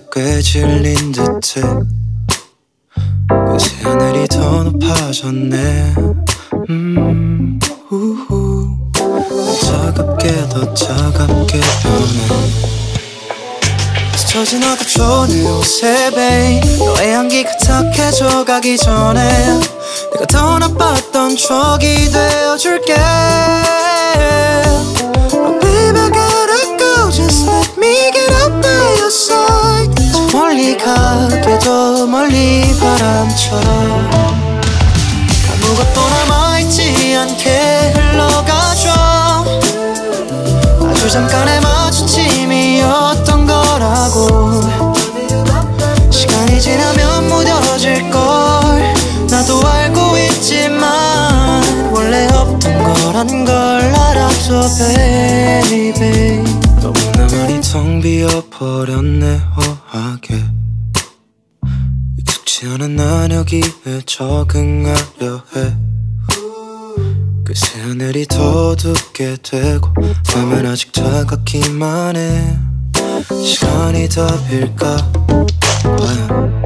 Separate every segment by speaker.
Speaker 1: 꽤 질린 듯해. 그새 하늘이 더 높아졌네. 우후. 차갑게 더 차갑게 변해. 스쳐진 어둠 내 옷에 babe, 너의 향기가 탁해져 가기 전에 내가 더 나빴던 추억이 되어줄게. Oh baby I gotta go, just let me get up by your side. 저 멀리 가게 더 멀리 바람처럼 아무것도 남아있지 않게 흘러가줘. 아주 잠깐의 마주침이었던 거라고. 시간이 지나면 무뎌질걸 나도 알고 있지만 원래 없던 거란 걸 알아줘 baby. 너무나 많이 텅 비어버렸네 허하게. 익숙지 않은 난 여기에 적응하려 해. 그새 하늘이 더 어둡게 되고 밤은 아직 차갑기만 해. 시간이 답일까 과연.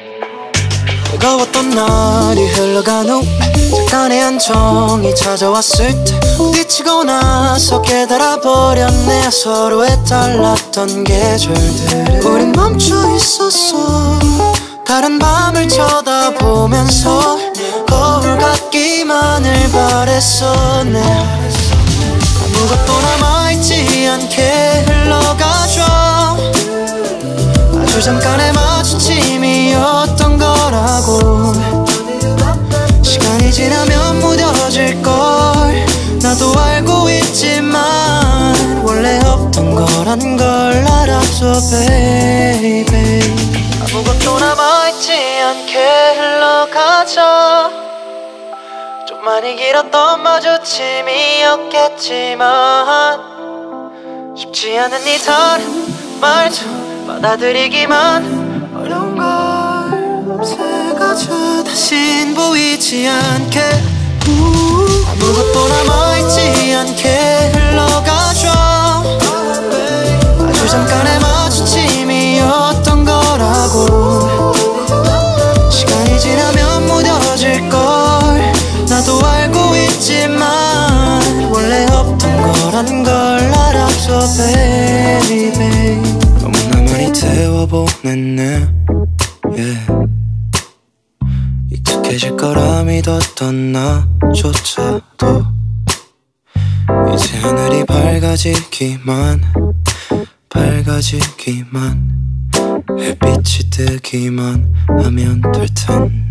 Speaker 1: 뜨거웠던 날이 흘러간 후 잠깐의 안정이 찾아왔을 때 부딪히고 나서 깨달아버렸네. 서로에 달랐던 계절들은 우린 멈춰 있었어. 다른 밤을 쳐다보면서 거울 같기만을 바랬었네. 아무것도 남아있지 않게 흘러가줘. 아주 잠깐의 마주침이었던 거라고. 시간이 지나면 무뎌질걸 나도 알고 있지만 원래 없던 거란 걸 알아줘 baby. 아무것도 남아있지 않게 흘러가자. 좀 많이 길었던 마주침이었겠지만 쉽지 않은 이 다른 말도 받아들이기만 어려운 걸. 새가져 다신 보이지 않게 아무것도 남아있지 않게 흘러가줘. 아주 잠깐의 마주침이었던 거라고. 시간이 지나면 무뎌질걸 나도 알고 있지만 원래 없던 거란 걸 알아줘 baby. 너무나 많이 태워보냈네 yeah. 익숙해질 거라 믿었던 나조차도 이제 하늘이 밝아지기만 햇빛이 뜨기만 하면 될 텐데.